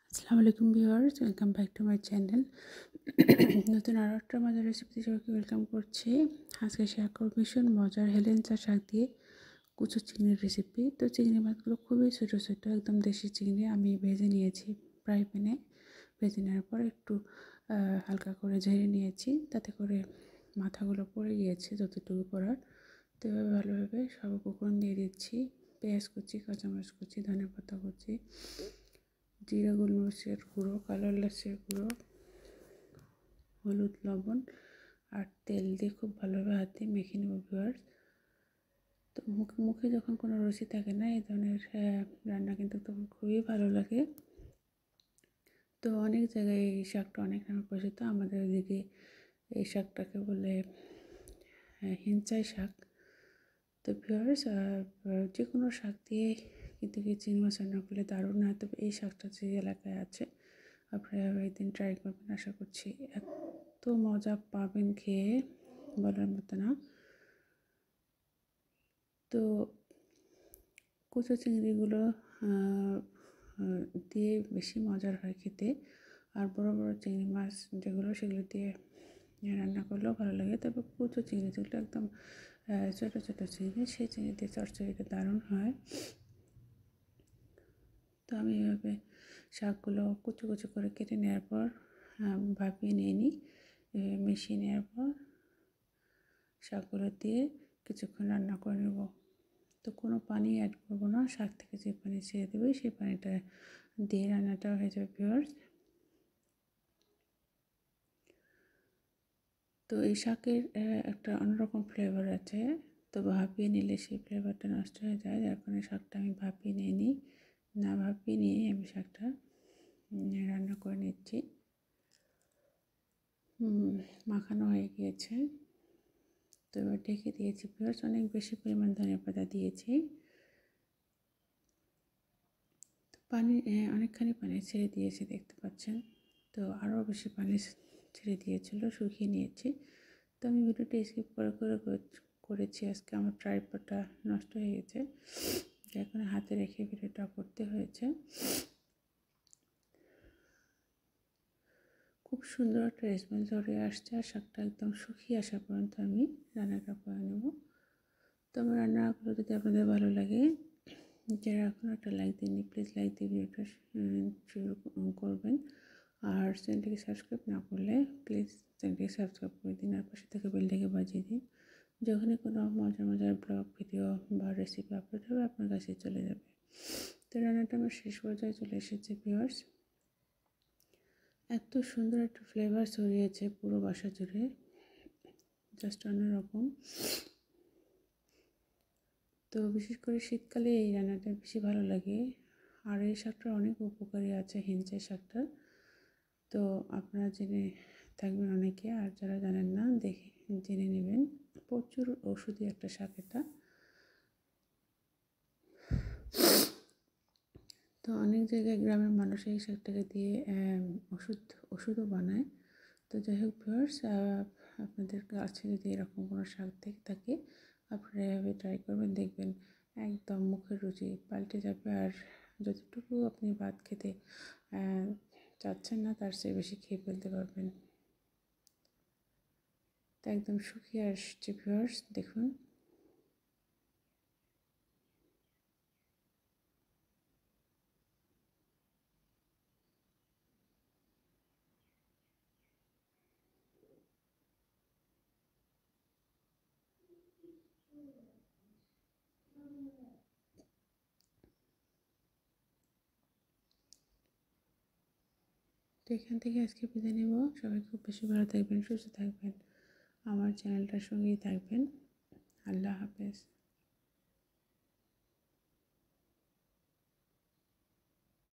আসসালামু আলাইকুম viewers, welcome back to my channel. নতুন আরও একটা মজার রেসিপিতে সবাইকে ওয়েলকাম করছি। আজকে শেয়ার করব ভীষণ মজার হেলেঞ্চা শাক দিয়ে কুচো চিংড়ির রেসিপি। তো চিংড়ি মাছগুলো খুবই ছোটো ছোটো, একদম দেশি চিংড়ি আমি ভেজে নিয়েছি ফ্রাই প্যানে। ভেজে নেওয়ার পর একটু হালকা করে ঝেড়ে নিয়েছি, তাতে করে মাথাগুলো পড়ে গিয়েছে যতটুকু পড়ার। তো এভাবে ভালোভাবে সব উপকরণ দিয়ে দিচ্ছি। পেঁয়াজ কুচি, কাঁচামরিচ কুচি, ধনেপাতা কুচি, জিরা গোলমরিচের গুঁড়ো, কালো এলাচের গুঁড়ো, হলুদ, লবণ আর তেল দিয়ে খুব ভালোভাবে হাত দিয়ে মেখে নেব ভিউয়ার্স। তো মুখে যখন কোনো রুচি থাকে না, এই ধরনের রান্না কিন্তু তখন খুবই ভালো লাগে। তো অনেক জায়গায় এই শাকটা অনেক নামে পরিচিত। আমাদের এদিকে এই শাকটাকে বলে হেঞ্চাই শাক। তো ভিউয়ার্স, যে কোনো শাক দিয়ে কিন্তু চিংড়ি মাছ রান্না করলে দারুণ হয়। তবে এই শাকটা যে এলাকায় আছে আপনারা একদিন ট্রাই করবেন, আশা করছি এত মজা পাবেন খেয়ে বলার মতো না। তো কুচো চিংড়িগুলো দিয়ে বেশি মজার হয় খেতে, আর বড় বড় চিংড়ি মাছ যেগুলো সেগুলো দিয়ে রান্না করলেও ভালো লাগে। তবে কুচো চিংড়ি যেগুলো একদম ছোটো ছোটো চিংড়ি, সেই চিংড়ি দিয়ে চচ্চড়িটা দারুণ হয়। তো আমি এভাবে শাকগুলো কুচো কুচো করে কেটে নেওয়ার পর ভাপিয়ে নিয়ে নিই। মিশিয়ে নেওয়ার পর শাকগুলো দিয়ে কিছুক্ষণ রান্না করে নেব। তো কোনো পানি অ্যাড করবো না, শাক থেকে যে পানি ছেড়ে দেবে সেই পানিটা দিয়ে রান্নাটা হয়ে যাবে ভিউয়ার্স। তো এই শাকের একটা অন্যরকম ফ্লেভার আছে, তো ভাপিয়ে নিলে সেই ফ্লেভারটা নষ্ট হয়ে যায়, যার কারণে শাকটা আমি ভাপিয়ে নিয়ে নিই। না ভাপিয়ে নিয়ে আমি শাকটা রান্না করে নিচ্ছি। মাখানো হয়ে গিয়েছে, তো এবার ঢেকে দিয়েছি ভিউয়ার্স। অনেক বেশি পরিমাণ ধনেপাতা দিয়েছি। পানি অনেকখানি পানি ছেড়ে দিয়েছি দেখতে পাচ্ছেন। তো আরও বেশি পানি ছেড়ে দিয়েছিল, শুকিয়ে নিয়েছি। তো আমি ভিডিওটা স্কিপ করেছি। আজকে আমার ট্রাইপডটা নষ্ট হয়ে গেছে, যার কারণে হাতে রেখে ভিডিওটা করতে হয়েছে। খুব সুন্দর একটা স্মেল ধরে আসছে, আর শাকটা একদম শুকিয়ে আসা পর্যন্ত আমি রান্নাটা করে নেব। তো আমার রান্নাগুলো যদি আপনাদের ভালো লাগে, যারা এখন একটা লাইক দিননি, প্লিজ লাইক দিয়ে ভিডিওটা শুরু করবেন। আর চ্যানেলটিকে সাবস্ক্রাইব না করলে প্লিজ চ্যানেলটিকে সাবস্ক্রাইব করে দিন, আর পাশে থেকে বেলটাকে বাজিয়ে দিন। যখনই কোনো মজার মজার ব্লগ ভিডিও বা রেসিপি আপলোড হবে আপনার কাছে চলে যাবে। তো রান্নাটা আমার শেষ পর্যায়ে চলে এসেছে ভিউয়ার্স। এত সুন্দর একটা ফ্লেভার ছড়িয়েছে পুরো বাসা জুড়ে, জাস্ট অন্যরকম। তো বিশেষ করে শীতকালে এই রান্নাটা বেশি ভালো লাগে। আর এই শাকটার অনেক উপকারী আছে, হেঞ্চাই শাকটার। তো আপনারা জেনে থাকবেন অনেকে, আর যারা জানেন না দেখে জেনে নেবেন। প্রচুর ওষুধি একটা শাক এটা। তো অনেক জায়গায় গ্রামের মানুষ এই শাকটাকে দিয়ে ওষুধও বানায়। তো যাই হোক ভিউয়ার্স, আপনাদের কাছে যদি এরকম কোনো শাক থেকে থাকে আপনারা এভাবে ট্রাই করবেন, দেখবেন একদম মুখের রুচি পাল্টে যাবে। আর যতটুকু আপনি ভাত খেতে চাচ্ছেন না, তার চেয়ে বেশি খেয়ে ফেলতে পারবেন। তো একদম শুকিয়ে আসছে ভিউয়ার্স, দেখুন। তো এখান থেকে আজকে বিদায় নেব। সবাই খুব বেশি ভালো থাকবেন, সুস্থ থাকবেন, আমার চ্যানেলটার সঙ্গেই থাকবেন। আল্লাহ হাফেজ।